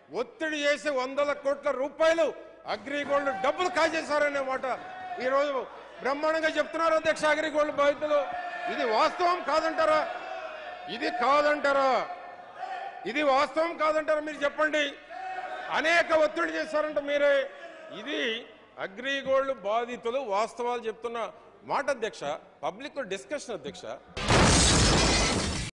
ఒత్తిడి చేసి వందల కోట్ల రూపాయలు అగ్రిగోల్డ్ డబ్బులు కాజేశారనే మాట ఈరోజు బ్రహ్మాండంగా చెప్తున్నారు అధ్యక్ష. అగ్రిగోల్డ్ బాధితులు ఇది వాస్తవం కాదంటారా? ఇది కాదంటారా? ఇది వాస్తవం కాదంటారా? మీరు చెప్పండి. అనేక ఒత్తిడి చేశారంట మీరే. ఇది అగ్రిగోల్డ్ బాధితులు వాస్తవాలు చెప్తున్న మాట అధ్యక్ష. పబ్లిక్ డిస్కషన్ అధ్యక్ష.